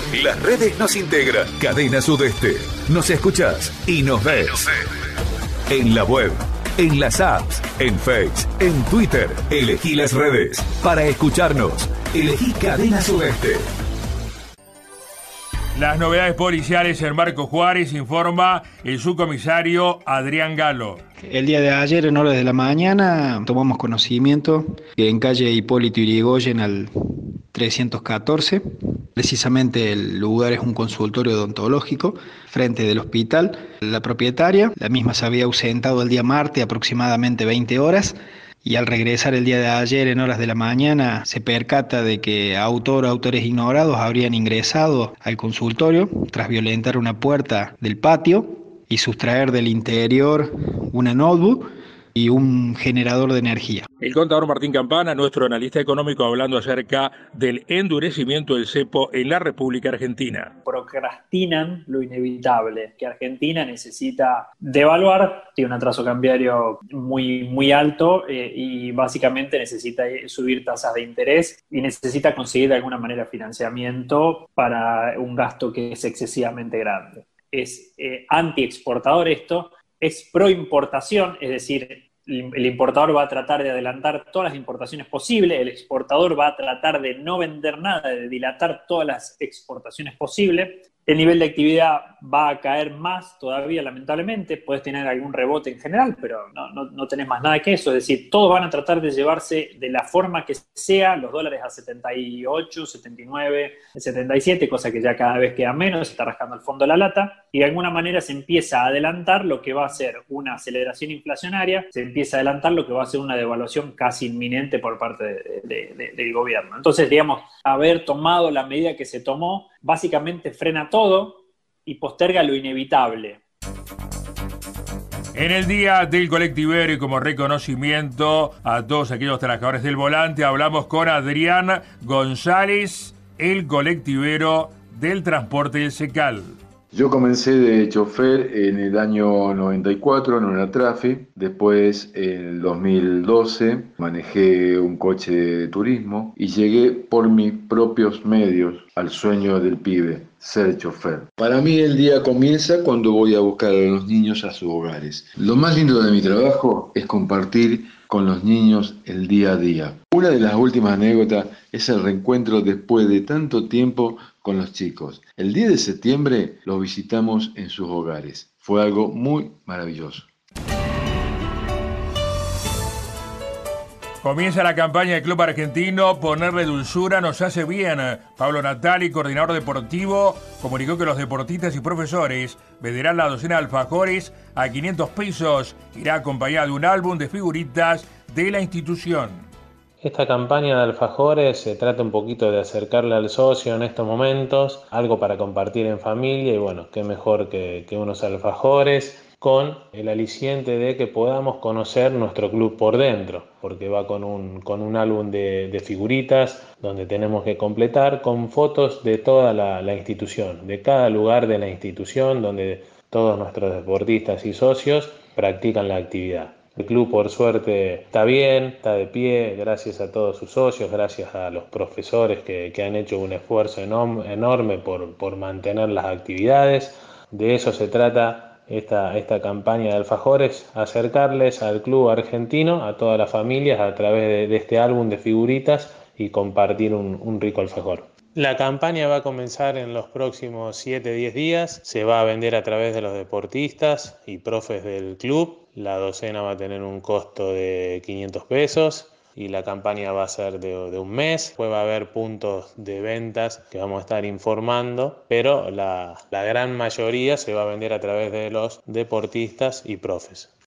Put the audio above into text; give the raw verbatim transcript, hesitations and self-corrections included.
Las redes nos integran. Cadena Sudeste. Nos escuchás y nos ves. En la web, en las apps, en Face, en Twitter. Elegí las redes para escucharnos. Elegí Cadena Sudeste. Las novedades policiales en Marcos Juárez, informa el subcomisario Adrián Galo. El día de ayer, en horas de la mañana, tomamos conocimiento que en calle Hipólito Yrigoyen al trescientos catorce, precisamente el lugar es un consultorio odontológico frente del hospital. La propietaria, la misma se había ausentado el día martes aproximadamente veinte horas, y al regresar el día de ayer en horas de la mañana se percata de que autor o autores ignorados habrían ingresado al consultorio tras violentar una puerta del patio y sustraer del interior una notebook y un generador de energía. El contador Martín Campana, nuestro analista económico, hablando acerca del endurecimiento del cepo en la República Argentina. Procrastinan lo inevitable, que Argentina necesita devaluar, tiene un atraso cambiario muy, muy alto eh, y básicamente necesita subir tasas de interés y necesita conseguir de alguna manera financiamiento para un gasto que es excesivamente grande. Es eh, anti-exportador esto, es pro-importación, es decir, el importador va a tratar de adelantar todas las importaciones posibles, el exportador va a tratar de no vender nada, de dilatar todas las exportaciones posibles. El nivel de actividad va a caer más todavía, lamentablemente. Puedes tener algún rebote en general, pero no, no, no tenés más nada que eso. Es decir, todos van a tratar de llevarse de la forma que sea los dólares a setenta y ocho, setenta y nueve, setenta y siete, cosa que ya cada vez queda menos, se está rascando el fondo de la lata. Y de alguna manera se empieza a adelantar lo que va a ser una aceleración inflacionaria, se empieza a adelantar lo que va a ser una devaluación casi inminente por parte de, de, de, del gobierno. Entonces, digamos, haber tomado la medida que se tomó, básicamente frena todo y posterga lo inevitable. En el Día del Colectivero y como reconocimiento a todos aquellos trabajadores del volante, hablamos con Adrián González, el colectivero del transporte del SECAL. Yo comencé de chofer en el año noventa y cuatro en una Trafi, después en el dos mil doce manejé un coche de turismo y llegué por mis propios medios al sueño del pibe, ser chofer. Para mí el día comienza cuando voy a buscar a los niños a sus hogares. Lo más lindo de mi trabajo es compartir con los niños el día a día. Una de las últimas anécdotas es el reencuentro después de tanto tiempo con los chicos. El diez de septiembre los visitamos en sus hogares. Fue algo muy maravilloso. Comienza la campaña del Club Argentino Ponerle Dulzura nos hace bien. Pablo Natali, coordinador deportivo, comunicó que los deportistas y profesores venderán la docena de alfajores a quinientos pesos. Irá acompañada de un álbum de figuritas de la institución. Esta campaña de alfajores se trata un poquito de acercarle al socio en estos momentos, algo para compartir en familia y bueno, qué mejor que, que unos alfajores con el aliciente de que podamos conocer nuestro club por dentro, porque va con un, con un álbum de, de figuritas donde tenemos que completar con fotos de toda la, la institución, de cada lugar de la institución donde todos nuestros deportistas y socios practican la actividad. El club, por suerte, está bien, está de pie, gracias a todos sus socios, gracias a los profesores que, que han hecho un esfuerzo enorme, enorme por, por mantener las actividades. De eso se trata esta, esta campaña de alfajores, acercarles al club argentino, a todas las familias, a través de, de este álbum de figuritas y compartir un, un rico alfajor. La campaña va a comenzar en los próximos siete a diez días, se va a vender a través de los deportistas y profes del club. La docena va a tener un costo de quinientos pesos y la campaña va a ser de, de un mes. Después va a haber puntos de ventas que vamos a estar informando, pero la, la gran mayoría se va a vender a través de los deportistas y profes.